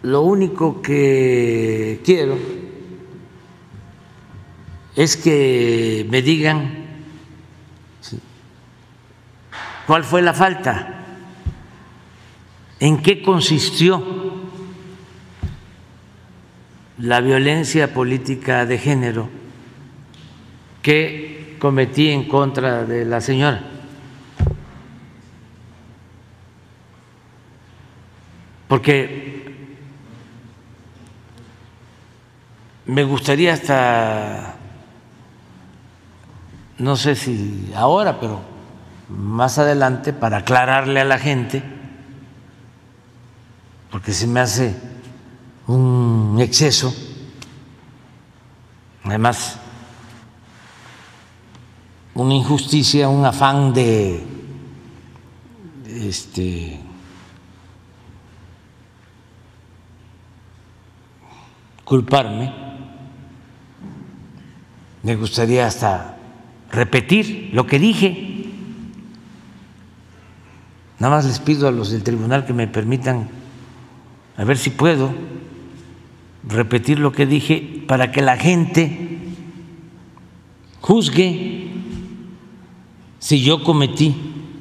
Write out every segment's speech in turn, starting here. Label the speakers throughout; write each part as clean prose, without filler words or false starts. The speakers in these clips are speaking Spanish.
Speaker 1: lo único que quiero es que me digan cuál fue la falta, en qué consistió la violencia política de género que cometí en contra de la señora. Porque me gustaría hasta, no sé si ahora, pero más adelante, para aclararle a la gente, porque se me hace un exceso, además una injusticia, un afán de culparme. Me gustaría hasta repetir lo que dije. Nada más les pido a los del tribunal que me permitan, a ver si puedo repetir lo que dije para que la gente juzgue si yo cometí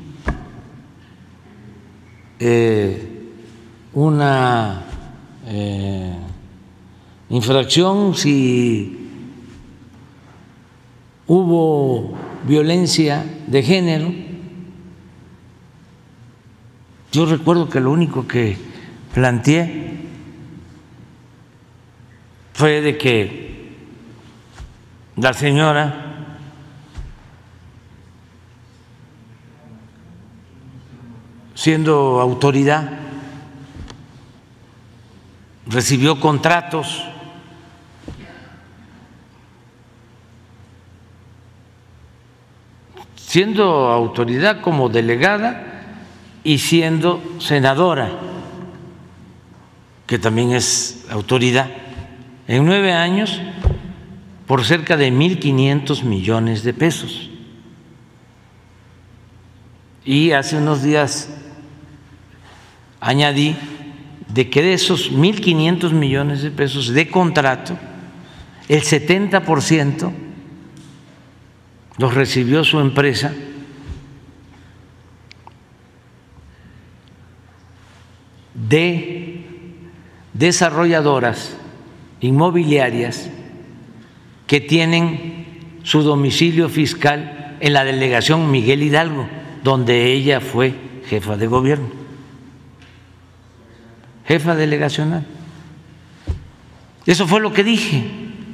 Speaker 1: una infracción, si hubo violencia de género. Yo recuerdo que lo único que planteé fue de que la señora siendo autoridad recibió contratos siendo autoridad como delegada y siendo senadora, que también es autoridad, en 9 años por cerca de 1.500 millones de pesos. Y hace unos días añadí de que de esos 1.500 millones de pesos de contrato, el 70% los recibió su empresa de desarrolladoras inmobiliarias que tienen su domicilio fiscal en la delegación Miguel Hidalgo, donde ella fue jefa de gobierno, jefa delegacional. Eso fue lo que dije.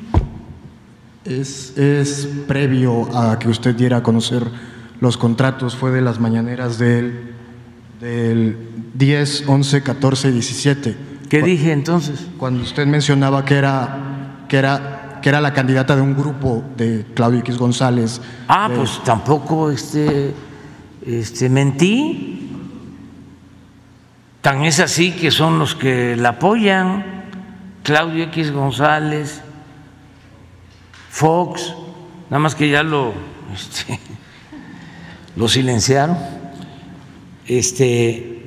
Speaker 2: Es previo a que usted diera a conocer los contratos, fue de las mañaneras del 10, 11, 14 y 17.
Speaker 1: ¿Qué dije entonces?
Speaker 2: Cuando usted mencionaba que era la candidata de un grupo de Claudio X González.
Speaker 1: Pues tampoco mentí. Tan es así que son los que la apoyan, Claudio X González, Fox, nada más que ya lo silenciaron.